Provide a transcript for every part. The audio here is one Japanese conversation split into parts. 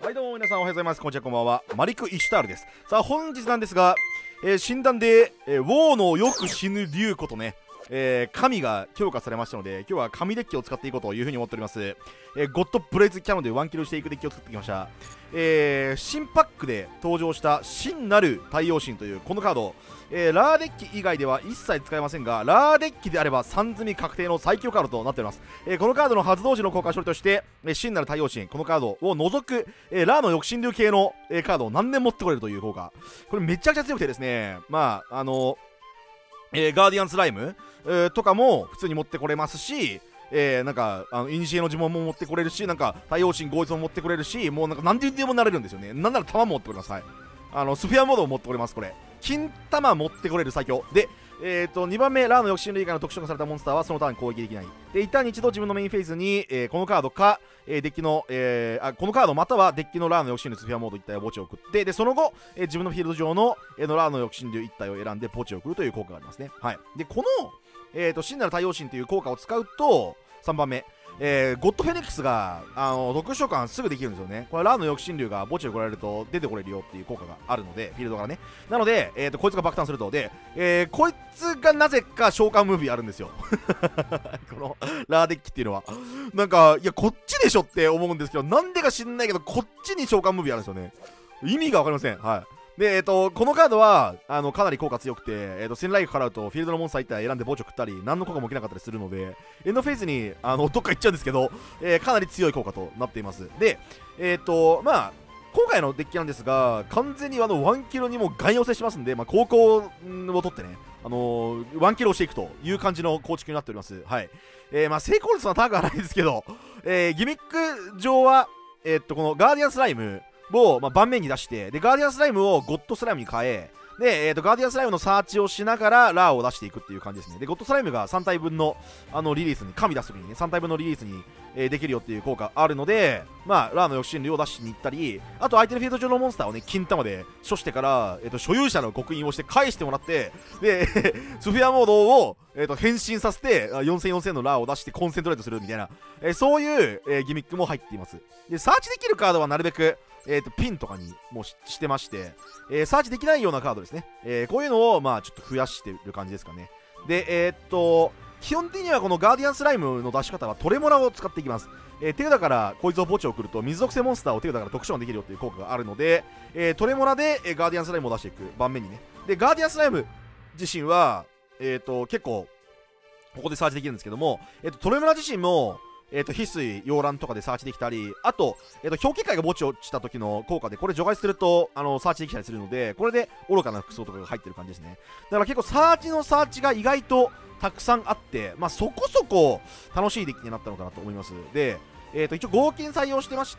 はいどうも皆さんおはようございます。こんにちはこんばんは。マリク・イシュタールです。さあ本日なんですが、診断で、ウォーのよく死ぬ竜子とね、神が強化されましたので、今日は神デッキを使っていこうというふうに思っております。ゴッドブレイズキャノンでワンキルしていくデッキを作ってきました。新パックで登場した真なる太陽神というこのカード、ラーデッキ以外では一切使えませんが、ラーデッキであれば3積み確定の最強カードとなっております。このカードの発動時の効果処理として、真なる太陽神、このカードを除く、ラーの抑神竜系の、カードを何年持ってこれるという効果。これめちゃくちゃ強くてですね、まあ、ガーディアンスライム、とかも普通に持ってこれますし、なんかイニシエの呪文も持ってこれるし、なんか太陽神合一も持ってこれるし、もうなんか何十でもなれるんですよね。なんなら弾も持ってこれます。はい、スフィアモードも持ってこれます。これ金玉持ってこれる最強で、2番目ラーの抑神類以外の特殊化されたモンスターはそのターン攻撃できないで、一旦に一度自分のメインフェーズに、このカードか、デッキの、このカードまたはデッキのラーの抑神類スフィアモード1体を墓地を送って、でその後、自分のフィールド上の、ラーの抑神類1体を選んで墓地を送るという効果がありますね。はい、でこの真なる太陽神という効果を使うと3番目、ゴッドフェニックスが特殊召喚すぐできるんですよね。これラーの抑神竜が墓地を来られると出てこれるよっていう効果があるので、フィールドからね。なので、こいつが爆誕するとで、こいつがなぜか召喚ムービーあるんですよこのラーデッキっていうのはなんか、いやこっちでしょって思うんですけど、なんでか知んないけどこっちに召喚ムービーあるんですよね。意味が分かりません。はい。で、このカードはかなり効果強くて、戦ライフ払うとフィールドのモンスター1体選んで墓地を食ったり、何の効果も受けなかったりするので、エンドフェーズにどっか行っちゃうんですけど、かなり強い効果となっています。で、まあ、今回のデッキなんですが、完全にワンキロにもガン寄せしますんで、まあ、高校を取ってね、ワンキロをしていくという感じの構築になっております。はい。まあ、成功率は高くはないですけど、ギミック上は、このガーディアンスライムを、盤面に出して、でガーディアンスライムをゴッドスライムに変え、で、ガーディアンスライムのサーチをしながらラーを出していくっていう感じですね。でゴッドスライムが3体分のリリースに、神出すときにね3体分のリリースに、できるよっていう効果あるので、まあラーの抑神竜を出しに行ったり、あと相手のフィールド上のモンスターをね金玉で処してから、所有者の刻印をして返してもらって、でスフィアモードを、変身させて4000のラーを出してコンセントレートするみたいな、そういう、ギミックも入っています。でサーチできるカードはなるべくピンとかにもしてまして、サーチできないようなカードですね。こういうのをまあちょっと増やしてる感じですかね。で基本的にはこのガーディアンスライムの出し方はトレモラを使っていきます。手札からこいつを墓地を送ると水属性モンスターを手札から特殊召喚できるよという効果があるので、トレモラで、ガーディアンスライムを出していく盤面にね。でガーディアンスライム自身は、結構ここでサーチできるんですけども、トレモラ自身も翡翠、洋蘭とかでサーチできたり、あと、氷結界が墓地をした時の効果で、これ除外すると、サーチできたりするので、これで愚かな服装とかが入ってる感じですね。だから結構サーチが意外とたくさんあって、まあそこそこ楽しいデッキになったのかなと思います。で、一応合金採用してまして、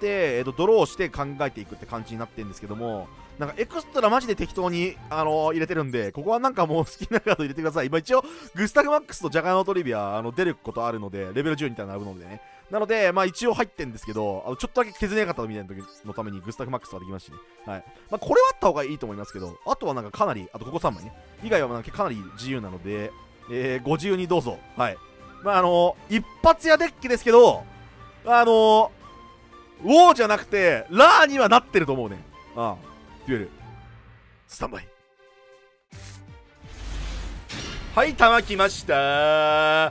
ドローして考えていくって感じになってるんですけども、なんかエクストラマジで適当に、入れてるんで、ここはなんかもう好きなカード入れてください。今一応、グスタフマックスとジャガーノトリビア、出ることあるので、レベル10みたいなのあるのでね。なので、まあ一応入ってんですけど、ちょっとだけ削れなかったみたいな時のためにグスタフマックスができますしね。はい。まあこれはあった方がいいと思いますけど、あとはなんかかなり、あとここ3枚ね。以外はなんかかなり自由なので、ご自由にどうぞ。はい。まあ一発屋デッキですけど、ウォーじゃなくて、ラーにはなってると思うね。ああ、デュエル。スタンバイ。はい、弾来ました。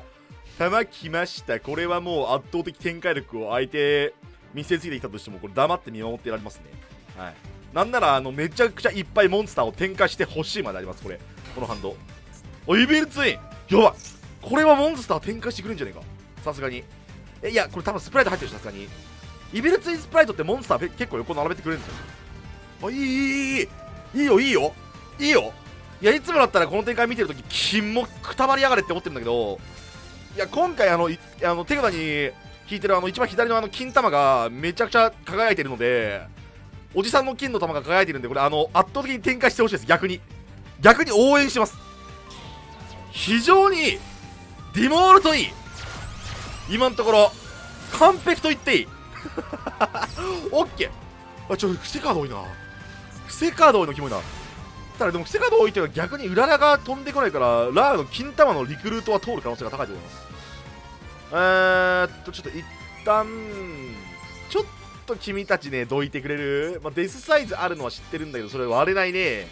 弾来ました。これはもう圧倒的展開力を相手見せつけてきたとしても、これ黙って見守ってられますね。はい。なんなら、めちゃくちゃいっぱいモンスターを展開してほしいまであります、これ。このハンド。お、イベルツインやばい。これはモンスター展開してくるんじゃねえか。さすがに。いや、これ多分スプライト入ってるし、さすがに。イベルツインスプライトってモンスター結構横並べてくれるんですよ。あ、いいよ。いや、いつもだったらこの展開見てるとき、金もくたばりやがれって思ってるんだけど、いや、今回手札に引いてる一番左の金玉がめちゃくちゃ輝いてるので、おじさんの金の玉が輝いてるんで、これ圧倒的に展開してほしいです。逆に応援します。非常にディモールといい。今のところ完璧と言っていいオッケー。あ、伏せカード多いな。伏せカード多いのキモいな。ただでも伏せカード多いというのは逆に裏ラが飛んでこないから、ラーの金玉のリクルートは通る可能性が高いと思います。ちょっと一旦ちょっと君たちね、どいてくれる？まあ、デスサイズあるのは知ってるんだけど、それ割れないね。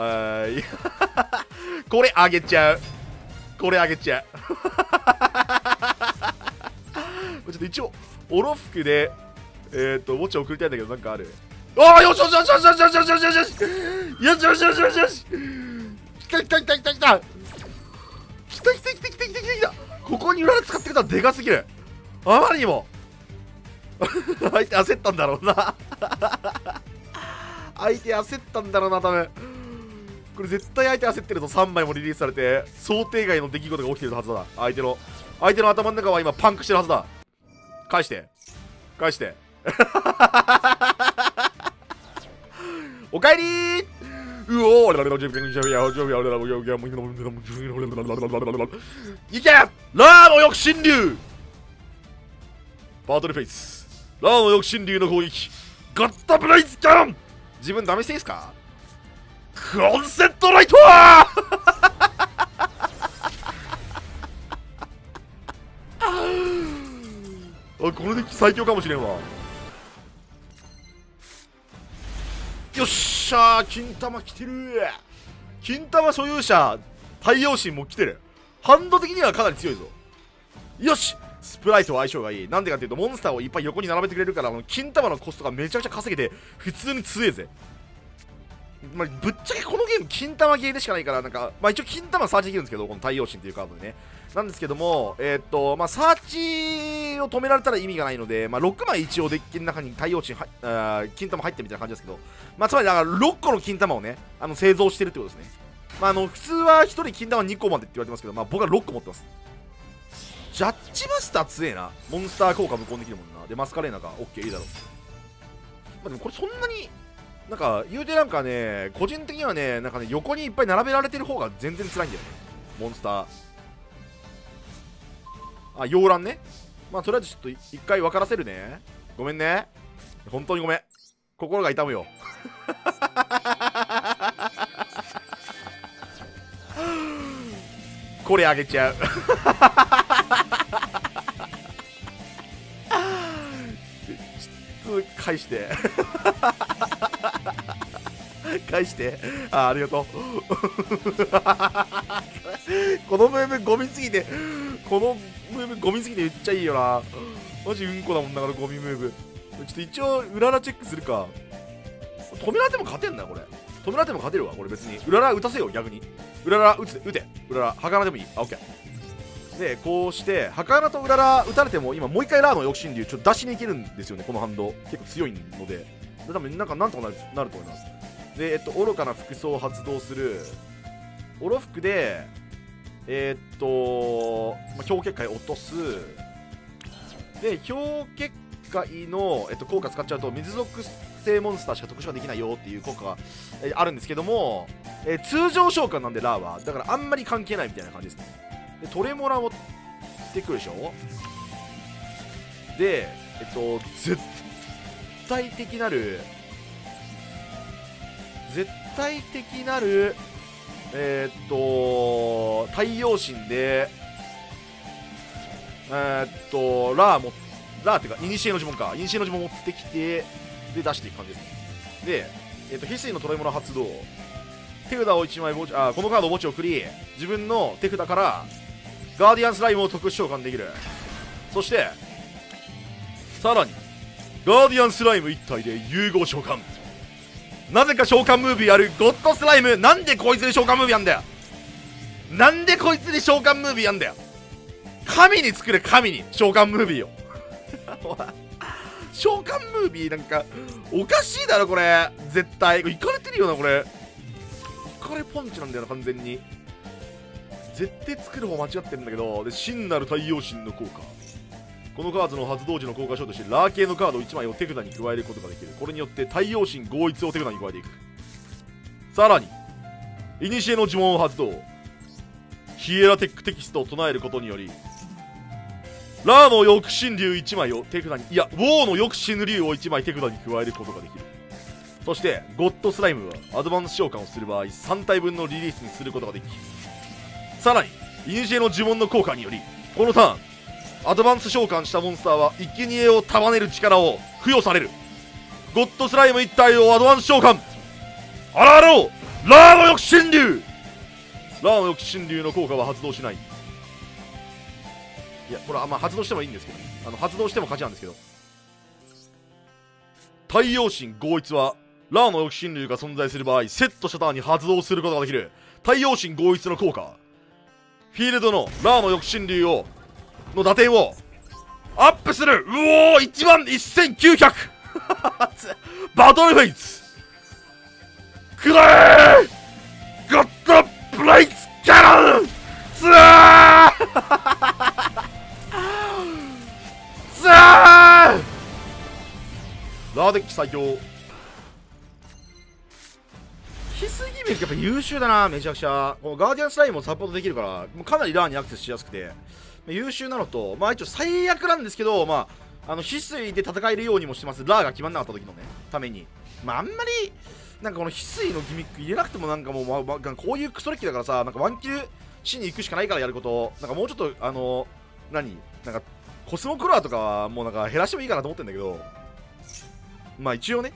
これあげちゃう。これあげちゃう。ちょっと一応、オロフクで、ウォッチ送りたいんだけど、なんかある？ああ、よしよしよしよしよしよしよしよしよしよしよしよしよしよしよし、来た来た来た来た来た来た来た来た来た来た来た来た。ここに裏使ってくれたらでかすぎる。あまりにも相手焦ったんだろうな相手焦ったんだろうな、多分。これ絶対相手焦ってると3枚もリリースされて、想定外の出来事が起きてるはずだ。相手の頭の中は今パンクしてるはずだ。返して返しておかえりー。うおー、いけラーの抑止流。バトルフェイスラーの抑止流の攻撃、ゴッドブレイズキャン。自分ダメしていいですか？コンセントライトはこのデッキ最強かもしれんわ。よっしゃー、金玉来てる。金玉所有者太陽神も来てる。ハンド的にはかなり強いぞ。よし、スプライトは相性がいい。なんでかっていうと、モンスターをいっぱい横に並べてくれるから、金玉のコストがめちゃくちゃ稼げて普通に強えぜ。まあ、ぶっちゃけこのゲーム金玉ゲーでしかないから、なんか、まあ、一応金玉サーチできるんですけど、この太陽神っていうカードでね。なんですけども、まあ、サーチを止められたら意味がないので、まあ、6枚一応デッキの中に太陽神金玉入ってるみたいな感じですけど、まあ、つまりだから6個の金玉をね、製造してるってことですね。まあ、普通は1人金玉2個までって言われてますけど、まあ、僕は6個持ってます。ジャッジマスター強えな。モンスター効果無効できるもんな。で、マスカレーナが OK いいだろう。まあ、でもこれそんなに、なんか、言うてなんかね、個人的にはね、なんかね、横にいっぱい並べられてる方が全然辛いんだよね。モンスター。あ、洋蘭ね。まあ、とりあえずちょっと一回分からせるね。ごめんね。本当にごめん。心が痛むよ。これあげちゃう。返して返して。ありがとう。このムーブゴミすぎて、このムーブゴミすぎて言っちゃいいよな。マジうんこだもんな、このゴミムーブ。ちょっと一応うららチェックするか。止められても勝てんな、これ。止められても勝てるわ、これ別に。うらら打たせよ、逆に。うらら打て。うららはかなでもいい。あ、オッケー。で、こうしてはかなとうらら打たれても今もう一回ラーの抑止流ちょっと出しにいけるんですよね。このハンド結構強いので、多分なんとかなると思います。で、愚かな服装を発動する。オロフクで氷結界落とす。で、氷結界の、効果使っちゃうと水属性モンスターしか特殊ができないよっていう効果が、あるんですけども、通常召喚なんでラーはだからあんまり関係ないみたいな感じですね。で、トレモラをってくるでしょ。で、絶対的なる太陽神でラーっていうかイニシエの呪文持ってきて、で出していく感じですね。で、翡翠のトレモラ発動、手札を1枚このカードを墓地を送り、自分の手札からガーディアンスライムを特殊召喚できる。そしてさらにガーディアンスライム1体で融合召喚。なぜか召喚ムービーあるゴッドスライム。なんでこいつで召喚ムービーやんだよ。神に作れ、神に召喚ムービーを召喚ムービーなんかおかしいだろこれ。絶対いかれてるよな、これいかれポンチなんだよな、完全に。絶対作る方間違ってるんだけど。で、真なる太陽神の効果。このカードの発動時の効果書としてラー系のカード1枚を手札に加えることができる。これによって太陽神合一を手札に加えていく。さらにイニシエの呪文を発動。ヒエラテックテキストを唱えることによりラーの抑止竜1枚を手札に、いやウォーの抑止竜を1枚手札に加えることができる。そしてゴッドスライムはアドバンス召喚をする場合3体分のリリースにすることができ、さらにイニシエの呪文の効果によりこのターンアドバンス召喚したモンスターは生贄を束ねる力を付与される。 ゴッドスライム1体をアドバンス召喚。あらあろうラーの翼神竜。ラーの翼神竜の効果は発動しない。いやこれはまあ発動してもいいんですけど、発動しても勝ちなんですけど、太陽神合一はラーの翼神竜が存在する場合セットしたターンに発動することができる太陽神合一の効果。フィールドのラーの翼神竜の打点をアップする。うおー、11900 バトルフェイスくらえゴッドブレイズキャノンツアーツアーラーデッキ最強。翡翠ギミックやっぱ優秀だな、めちゃくちゃ。このガーディアンスライムもサポートできるからもうかなりラーにアクセスしやすくて優秀なのと、まあ一応最悪なんですけど、まあ翡翠で戦えるようにもしてます。ラーが決まんなかった時のねために、まああんまりなんかこの翡翠のギミック入れなくてもなんかもう、こういうクソデッキだからさ、なんかワンキルしに行くしかないからやること、なんかもうちょっとなんかコスモクラーとかはもうなんか減らしてもいいかなと思ってんだけど、まあ一応ね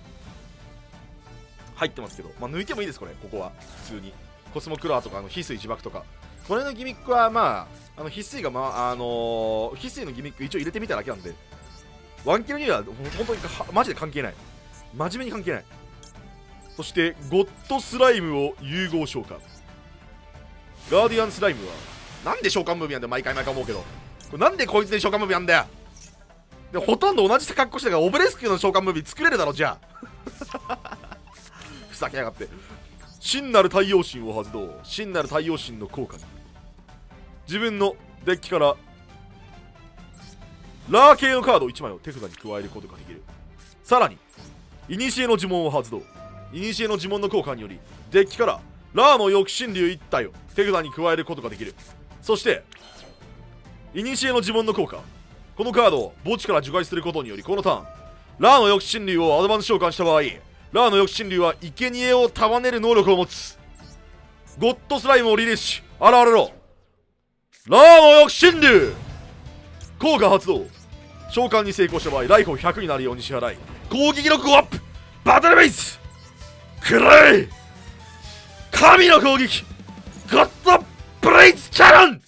入ってますけど、まあ抜いてもいいです。これここは普通にコスモクラーとか翡翠自爆とかこれのギミックはまあ翡翠が翡翠のギミック一応入れてみただけなんで、ワンキルには本当にマジで関係ない、真面目に関係ない。そしてゴッドスライムを融合召喚。ガーディアンスライムはなんで召喚ムービーなんだよ、毎回思うけど、これなんでこいつに召喚ムービーなんだよ。でほとんど同じ格好してたからオベレスキューの召喚ムービー作れるだろじゃあふざけやがって。真なる太陽神を発動。真なる太陽神の効果に自分のデッキからラー系のカード1枚を手札に加えることができる。さらに古の呪文を発動。古の呪文の効果によりデッキからラーの翼神竜1体を手札に加えることができる。そして古の呪文の効果、このカードを墓地から除外することによりこのターンラーの翼神竜をアドバンス召喚した場合、ラーの翼神竜は生贄を束ねる能力を持つ。ゴッドスライムをリリースし、あらあらろラーの翼神竜効果発動。召喚に成功した場合ライフを100になるように支払い攻撃力をアップ。バトルベースくらえ神の攻撃ゴッドブレイズキャノン